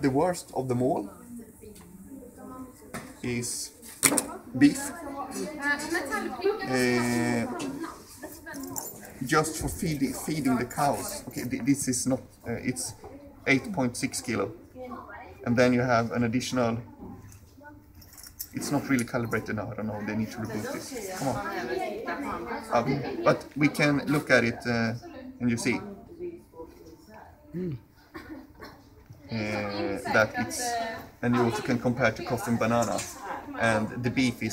the worst of them all is beef. Just for feeding the cows. Okay, this is not, it's 8.6 kilo. And then you have an additional, it's not really calibrated now, I don't know, they need to reboot this. Come on. But we can look at it and you see that it's, and you also can compare to coffee and banana, and the beef is